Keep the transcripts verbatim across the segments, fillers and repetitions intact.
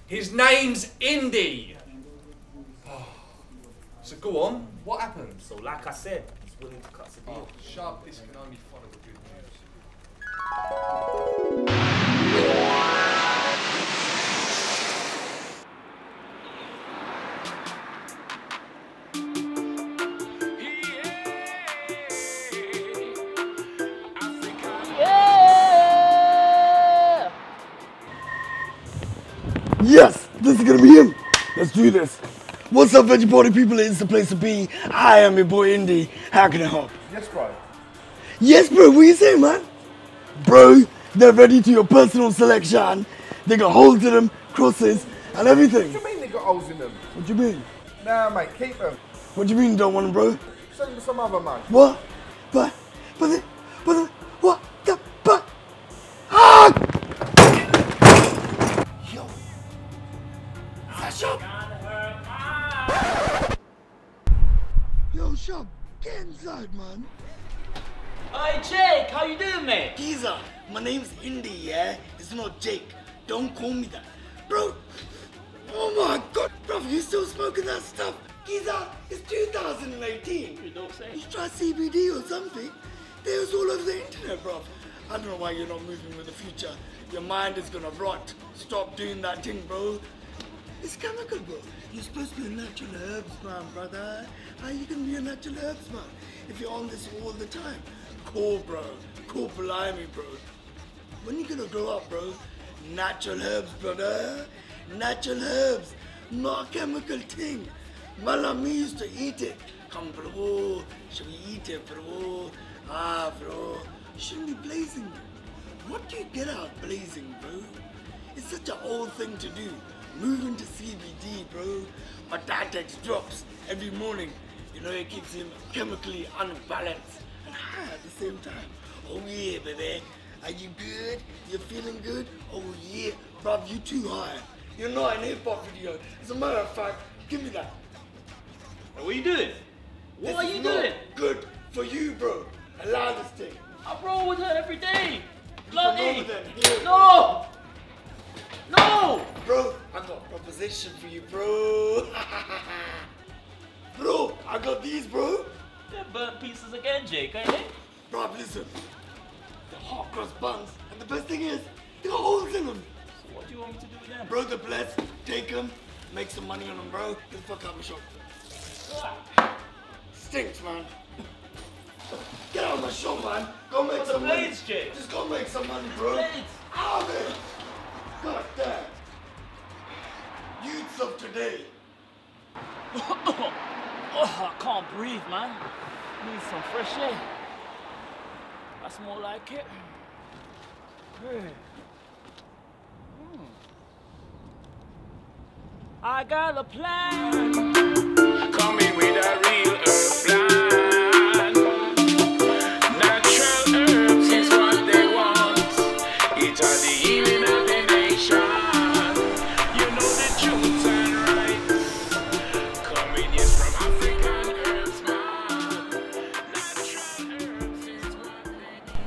His name's Indy. Oh. So go on, what happened? So like I said, he's willing to cut the deal. Oh, Shub, this can only follow the good news. Yes, this is gonna be him. Let's do this. What's up, Veggie Party people? It's the place to be. I am your boy Indy. How can I help? Yes, bro. Yes, bro. What you saying, man? Bro, they're ready to your personal selection. They got holes in them, crosses, and everything. What do you mean they got holes in them? What do you mean? Nah, mate, keep them. What do you mean you don't want them, bro? Send them to some other man. What? But, but, the, but, the, what? The, but, ah! Yo. That's Shub. Yo, Shub, get inside, man. Hey Jake, how you doing, mate? Geezer, my name's Indy, yeah? It's not Jake. Don't call me that. Bro, oh my god, bro, you still smoking that stuff? Geezer, it's two thousand eighteen. You don't say. You try C B D or something. They was all over the internet, bro. I don't know why you're not moving with the future. Your mind is gonna rot. Stop doing that thing, bro. It's chemical, bro. You're supposed to be a natural herbs man, brother. How you gonna be a natural herbs man if you're on this all the time? Cool, bro. Cool, blimey, bro. When you gonna grow up, bro? Natural herbs, brother. Natural herbs. Not a chemical thing. Mala me used to eat it. Come, bro. Should we eat it, bro? Ah, bro. You shouldn't be blazing. What do you get out of blazing, bro? It's such an old thing to do. Moving to C B D, bro. My dad takes drops every morning. You know, it keeps him chemically unbalanced and high at the same time. Oh yeah, baby. Are you good? You feeling good? Oh yeah. Bruv, you too high. You're not an hip hop video. As a matter of fact, give me that. What are you doing? What This are is you not doing? good for you, bro. Allow this thing. I roll with her every day. Come Bloody. over then. Here. No! No! Bro, I got a proposition for you, bro. Bro, I got these, bro. They're burnt pieces again, Jake, ain't they? Bro, listen. The hot cross buns, and the best thing is, they got holes in them. So what do you want me to do with them? Bro, the bless, take them, make some money on them, bro. Get the fuck out of my shop. Stinks, man. Get out of my shop, man. Go make What's some the money. blades, Jake? Just go make some money, bro. Blades. Out of it. God damn. Youths of today. Oh, I can't breathe, man. Need some fresh air. That's more like it. Hey. Hmm. I got a plan. Come in with a real herb plan. Natural herbs is what they want. It are the healing of the nation. You know the truth and rights. Coming in from African herbs, man. Natural herbs is what they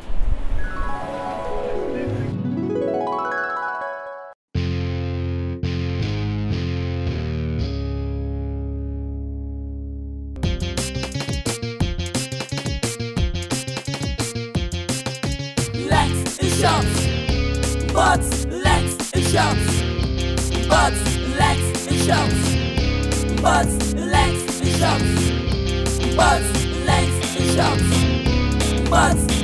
Shots, butts, legs, and shots. Butts, legs, and shots. Butts, legs, and shots. Butts, legs, and shots. Butts,